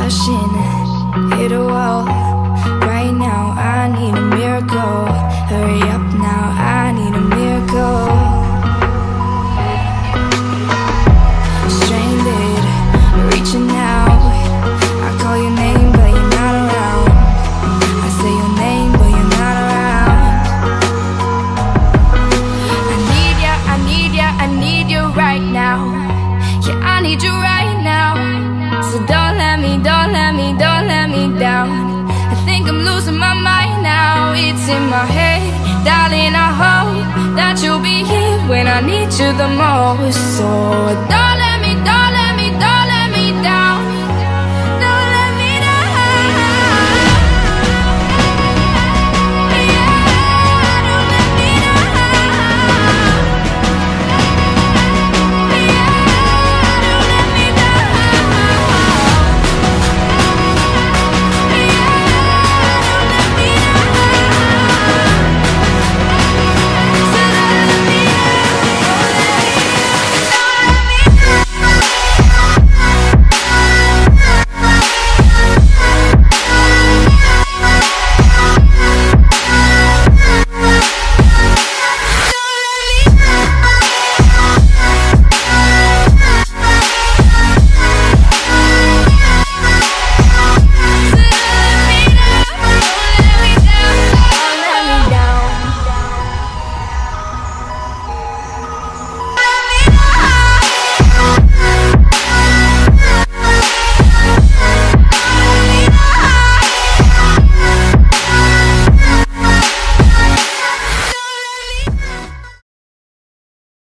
Crashing, hit a wall. Right now I need a miracle. Hurry up now, I need a miracle. Stranded, reaching out. I call your name but you're not around. I say your name but you're not around. I need ya, I need ya, I need you right now. Yeah, I need you right now. So don't let me down. I think I'm losing my mind now. It's in my head, darling, I hope that you'll be here when I need you the most. So don't